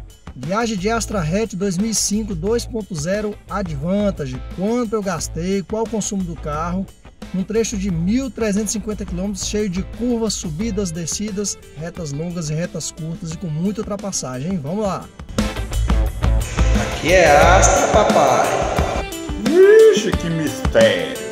Viagem de Astra Hatch 2005 2.0 Advantage. Quanto eu gastei, qual o consumo do carro, num trecho de 1.350 km, cheio de curvas, subidas, descidas, retas longas e retas curtas e com muita ultrapassagem, hein? Vamos lá! Aqui é Astra, papai! Vixe, que mistério!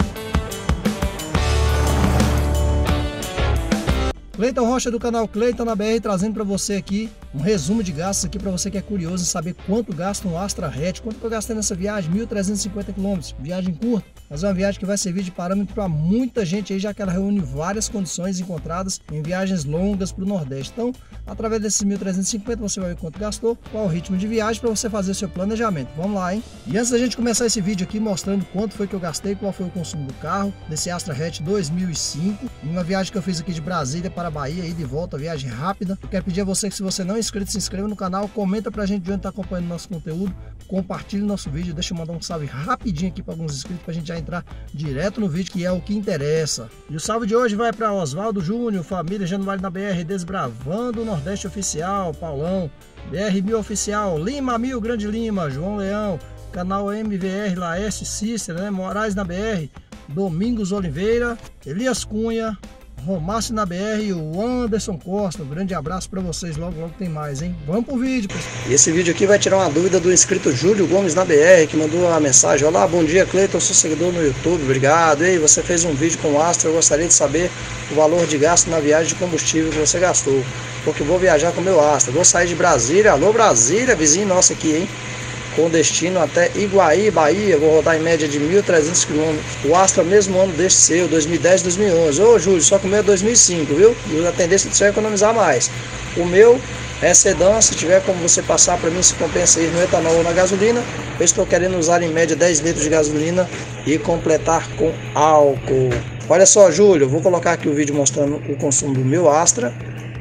Cleiton Rocha do canal Cleiton na BR, trazendo para você aqui um resumo de gastos aqui para você que é curioso em saber quanto gasta um Astra Hatch, quanto que eu gastei nessa viagem, 1.350 km, viagem curta, mas é uma viagem que vai servir de parâmetro para muita gente aí, já que ela reúne várias condições encontradas em viagens longas para o Nordeste. Então, através desses 1.350 você vai ver quanto gastou, qual o ritmo de viagem para você fazer seu planejamento. Vamos lá, hein? E antes da gente começar esse vídeo aqui mostrando quanto foi que eu gastei, qual foi o consumo do carro, desse Astra Hatch 2005, em uma viagem que eu fiz aqui de Brasília para Bahia, ida e volta, viagem rápida. Eu quero pedir a você que, se você não é inscrito, se inscreva no canal, comenta pra gente de onde tá acompanhando nosso conteúdo, compartilhe nosso vídeo, deixa eu mandar um salve rapidinho aqui para alguns inscritos pra gente já entrar direto no vídeo, que é o que interessa. E o salve de hoje vai para Oswaldo Júnior, família Januário na BR, Desbravando o Nordeste Oficial, Paulão, BR 1000 Oficial, Lima 1000, Grande Lima, João Leão, canal MVR, Laércio Cícero, né? Moraes na BR, Domingos Oliveira, Elias Cunha, Romácio na BR e o Anderson Costa. Um grande abraço para vocês, logo tem mais, hein? Vamos pro vídeo, pessoal. E esse vídeo aqui vai tirar uma dúvida do inscrito Júlio Gomes na BR, que mandou uma mensagem: olá, bom dia Cleiton, sou seguidor no YouTube, obrigado. Ei, você fez um vídeo com o Astra, eu gostaria de saber o valor de gasto na viagem de combustível que você gastou, porque vou viajar com o meu Astra, vou sair de Brasília, alô Brasília, vizinho nosso aqui, hein? Com destino até Iguaí, Bahia, vou rodar em média de 1.300 km. O Astra mesmo ano deste seu, 2010, 2011. Ô Júlio, só que o meu é 2005, viu? E a tendência de você é economizar mais. O meu é sedã, se tiver como você passar para mim se compensa ir no etanol ou na gasolina. Eu estou querendo usar em média 10 litros de gasolina e completar com álcool. Olha só, Júlio, eu vou colocar aqui o vídeo mostrando o consumo do meu Astra.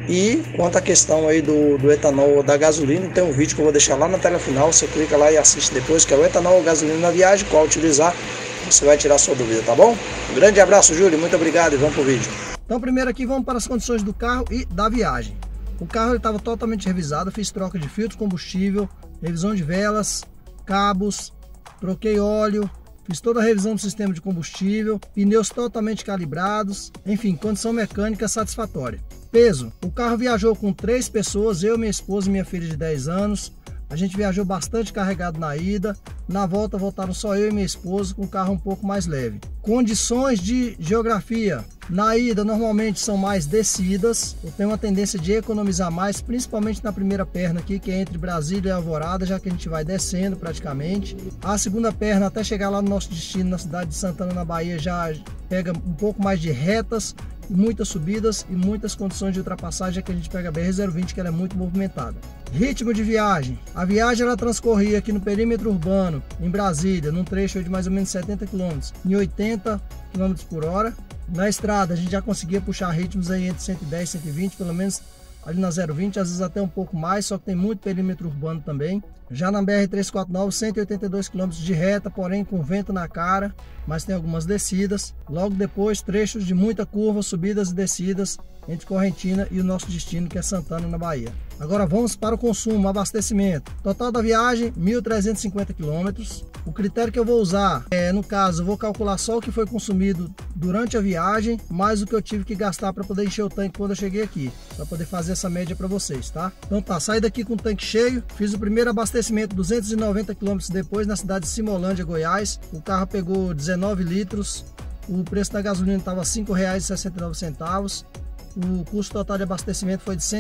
E quanto à questão aí do etanol ou da gasolina, tem um vídeo que eu vou deixar lá na tela final, você clica lá e assiste depois, que é o etanol ou gasolina na viagem, qual utilizar, você vai tirar sua dúvida, tá bom? Um grande abraço, Júlio, muito obrigado e vamos pro vídeo. Então primeiro aqui vamos para as condições do carro e da viagem. O carro estava totalmente revisado, fiz troca de filtro, combustível, revisão de velas, cabos, troquei óleo, fiz toda a revisão do sistema de combustível, pneus totalmente calibrados, enfim, condição mecânica satisfatória. Peso: o carro viajou com 3 pessoas, eu, minha esposa e minha filha de 10 anos. A gente viajou bastante carregado na ida, na volta voltaram só eu e minha esposa, com o carro um pouco mais leve. Condições de geografia: na ida normalmente são mais descidas, eu tenho uma tendência de economizar mais, principalmente na primeira perna aqui, que é entre Brasília e Alvorada, já que a gente vai descendo praticamente. A segunda perna, até chegar lá no nosso destino, na cidade de Santana, na Bahia, já pega um pouco mais de retas, muitas subidas e muitas condições de ultrapassagem, já que a gente pega a BR-020, que ela é muito movimentada. Ritmo de viagem: a viagem ela transcorria aqui no perímetro urbano, em Brasília, num trecho de mais ou menos 70 km, em 80 km por hora. Na estrada a gente já conseguia puxar ritmos aí entre 110 e 120, pelo menos ali na 020, às vezes até um pouco mais, só que tem muito perímetro urbano também. Já na BR-349, 182 km de reta, porém com vento na cara, mas tem algumas descidas. Logo depois, trechos de muita curva, subidas e descidas entre Correntina e o nosso destino, que é Santana, na Bahia. Agora vamos para o consumo, abastecimento. Total da viagem, 1.350 km. O critério que eu vou usar no caso, eu vou calcular só o que foi consumido durante a viagem, mais o que eu tive que gastar para poder encher o tanque quando eu cheguei aqui, para poder fazer essa média para vocês, tá? Então tá, saí daqui com o tanque cheio, fiz o primeiro abastecimento 290 km depois, na cidade de Simolândia, Goiás. O carro pegou 19 litros, o preço da gasolina estava R$ 5,69. O custo total de abastecimento foi de R$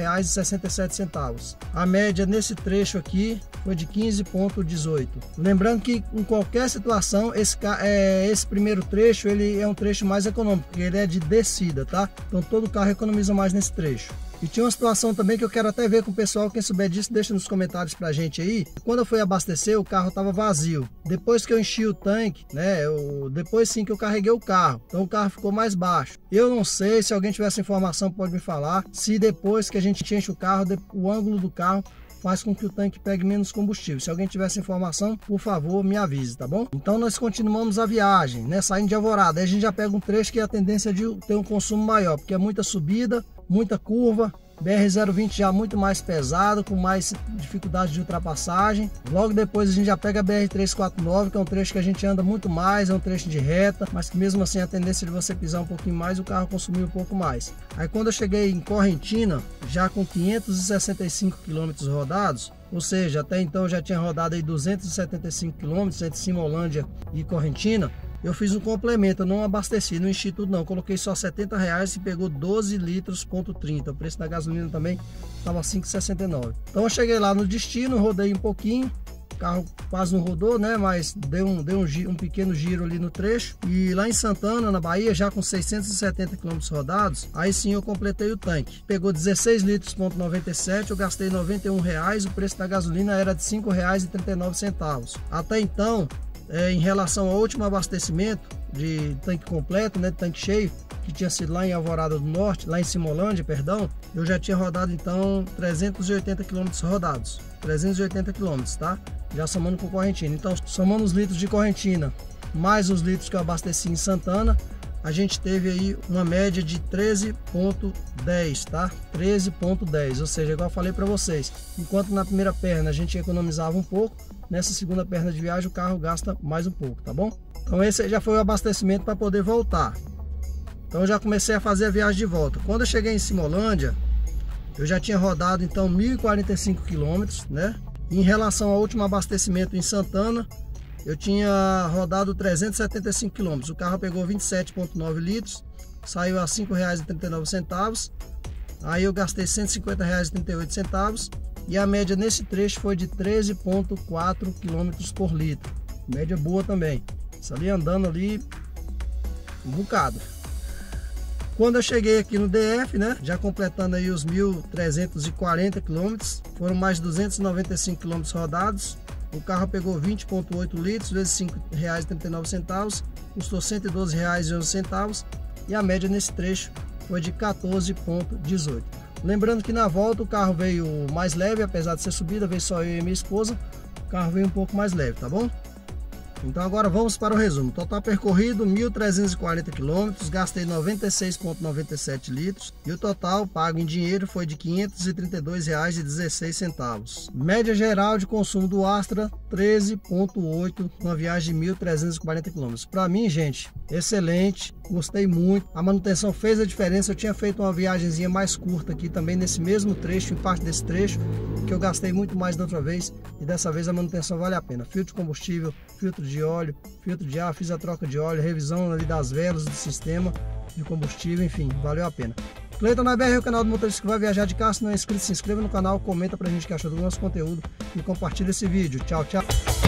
108,67. A média nesse trecho aqui foi de 15,18. Lembrando que em qualquer situação, esse primeiro trecho ele é um trecho mais econômico, porque ele é de descida, tá? Então todo carro economiza mais nesse trecho. E tinha uma situação também que eu quero até ver com o pessoal, quem souber disso, deixa nos comentários pra gente aí. Quando eu fui abastecer, o carro tava vazio. Depois que eu enchi o tanque, né, depois sim que eu carreguei o carro, então o carro ficou mais baixo. Eu não sei, se alguém tiver essa informação pode me falar, se depois que a gente enche o carro, o ângulo do carro faz com que o tanque pegue menos combustível. Se alguém tiver essa informação, por favor, me avise, tá bom? Então nós continuamos a viagem, né, saindo de Alvorada. Aí a gente já pega um trecho que a tendência de ter um consumo maior, porque é muita subida, muita curva, BR-020 já muito mais pesado, com mais dificuldade de ultrapassagem. Logo depois a gente já pega a BR-349, que é um trecho que a gente anda muito mais, é um trecho de reta, mas que mesmo assim a tendência de você pisar um pouquinho mais, o carro consumir um pouco mais. Aí quando eu cheguei em Correntina, já com 565 km rodados, ou seja, até então eu já tinha rodado aí 275 km entre Simolândia e Correntina, eu fiz um complemento, eu não abasteci, não enchi tudo não, coloquei só R$70 e pegou 12 litros, ponto 30, o preço da gasolina também estava 5,69. Então eu cheguei lá no destino, rodei um pouquinho, o carro quase não rodou, né, mas deu um pequeno giro ali no trecho, e lá em Santana, na Bahia, já com 670 km rodados, aí sim eu completei o tanque. Pegou 16 litros, ponto 97, eu gastei R$91, o preço da gasolina era de R$5,39. Até então, em relação ao último abastecimento de tanque completo, né, de tanque cheio, que tinha sido lá em Alvorada do Norte, lá em Simolândia, perdão, eu já tinha rodado então 380 km rodados, 380 km, tá? Já somando com Correntina. Então, somando os litros de Correntina, mais os litros que eu abasteci em Santana, a gente teve aí uma média de 13,10, tá? 13,10, ou seja, igual eu falei para vocês, enquanto na primeira perna a gente economizava um pouco, nessa segunda perna de viagem o carro gasta mais um pouco, tá bom? Então esse já foi o abastecimento para poder voltar. Então eu já comecei a fazer a viagem de volta. Quando eu cheguei em Simolândia, eu já tinha rodado então 1.045 km, né? Em relação ao último abastecimento em Santana, eu tinha rodado 375 km. O carro pegou 27,9 litros, saiu a R$ 5,39. Aí eu gastei R$ 150,38 e a média nesse trecho foi de 13,4 km por litro. Média boa também. Isso ali andando ali um bocado. Quando eu cheguei aqui no DF, né, já completando aí os 1.340 km, foram mais 295 km rodados. O carro pegou 20,8 litros vezes R$ 5,39, custou R$ 112,11 e a média nesse trecho foi de 14,18. Lembrando que na volta o carro veio mais leve, apesar de ser subida, veio só eu e minha esposa, o carro veio um pouco mais leve, tá bom? Então agora vamos para o resumo. Total percorrido 1.340 km, gastei 96,97 litros e o total pago em dinheiro foi de R$ 532,16. Média geral de consumo do Astra 13,8 numa viagem de 1.340 km. Para mim, gente, excelente, gostei muito. A manutenção fez a diferença. Eu tinha feito uma viagemzinha mais curta aqui também nesse mesmo trecho, em parte desse trecho, que eu gastei muito mais da outra vez e dessa vez a manutenção vale a pena. Filtro de combustível, filtro de óleo, filtro de ar, fiz a troca de óleo, revisão ali das velas do sistema de combustível, enfim, valeu a pena. Cleiton na BR, o canal do motorista que vai viajar de carro. Se não é inscrito, se inscreva no canal, comenta pra gente o que achou do nosso conteúdo e compartilha esse vídeo. Tchau, tchau.